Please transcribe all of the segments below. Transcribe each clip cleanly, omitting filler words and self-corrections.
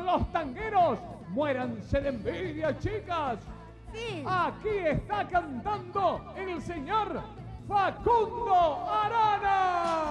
los tangueros, muéranse de envidia, chicas. Sí. Aquí está cantando el señor Facundo Arana.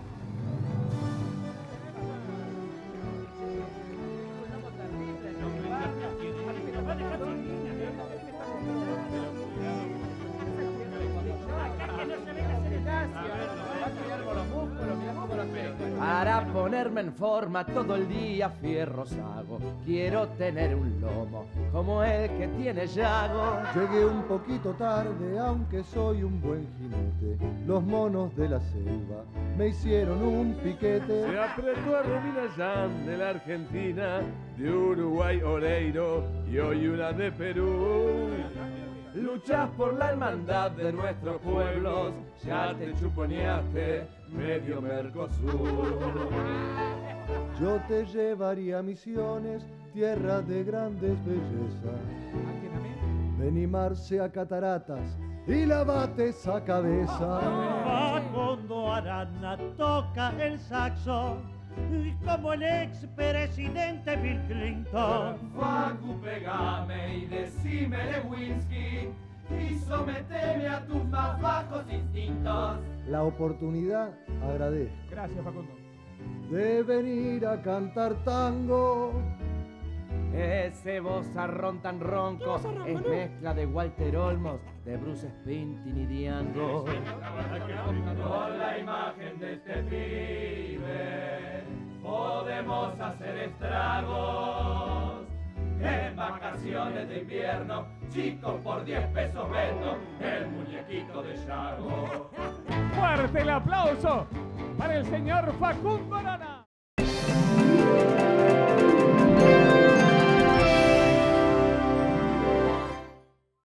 Para ponerme en forma todo el día fierros hago. Quiero tener un lomo como el que tiene Yago. Llegué un poquito tarde, aunque soy un buen jinete. Los monos de la selva me hicieron un piquete. Se apretó a Romina Yan de la Argentina, de Uruguay Oreiro y hoy una de Perú. Luchas por la hermandad de nuestros pueblos, ya te chuponeaste medio Mercosur. Yo te llevaría a Misiones, tierra de grandes bellezas. Vení Marce a Cataratas y lavate esa cabeza. Facundo Arana toca el saxo como el expresidente Bill Clinton. Facu, pegame y decime Lewinsky y someteme a tus más bajos instintos. La oportunidad agradezco Gracias, Facundo. de venir a cantar tango. Ese vozarrón tan ronco es mezcla de Walter Olmos, de Bruce Springsteen y Diango. Con la imagen de este pibe podemos hacer estragos. En vacaciones de invierno, chicos, por 10 pesos vendo el muñequito de Yago. Fuerte el aplauso para el señor Facundo Arana.